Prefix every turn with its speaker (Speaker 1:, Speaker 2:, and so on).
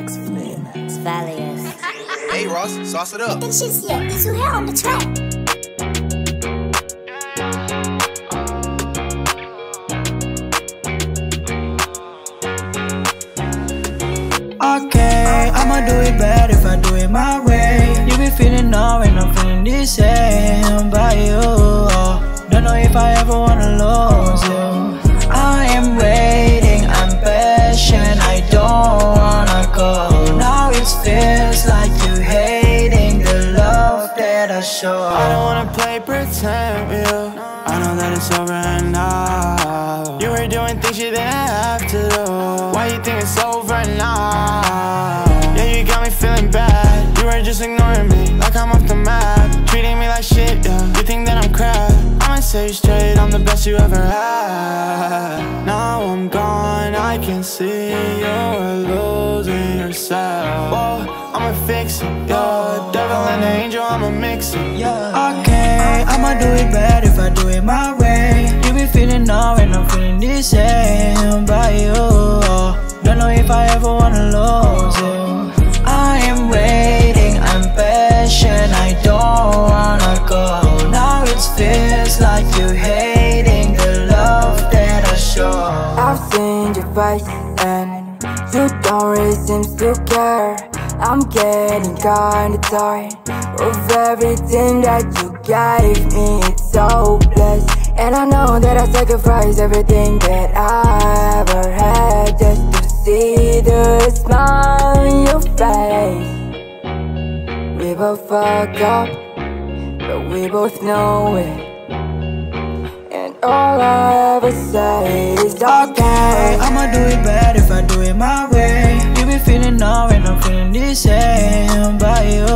Speaker 1: It's Valious.
Speaker 2: Hey Ross, sauce it up.
Speaker 3: It's just, yeah, it's Zuhair on the track.
Speaker 4: Okay, I'ma do it bad if I do it my way. You be feeling now and I'm feeling the same by you. Don't know if I ever wanna lose you. I am waiting, I'm patient, I don't wanna go. Now it feels like you hating the love that I show.
Speaker 5: I don't wanna play pretend with you. I know that it's over and now. You were doing things you didn't have to do. Why you think it's over now? Yeah, you got me feeling bad. You were just ignoring me like I'm off the map, treating me like shit, yeah. You think that I'm crap. I'ma say you straight, I'm the best you ever had. Now I'm gone, I can see you're losing yourself. Whoa, I'ma fix it, yeah. Devil and the angel, I'ma mix it, yeah.
Speaker 4: Okay, I'ma do it bad if I do it my way. You be feeling now and I'm feeling the same by you. Don't know if I ever wanna lose you. I am waiting, I'm patient, I don't wanna go. Now it feels like you hating the love that I show.
Speaker 6: I've seen your face and you don't really seem to care. I'm getting kinda tired of everything that you gave me. It's so blessed, and I know that I sacrificed everything that I ever had just to see the smile on your face. We both fuck up, but we both know it. And all I ever say is
Speaker 4: okay, I'ma do it bad if I do it my way. You be feeling now and I'm feeling the same by you.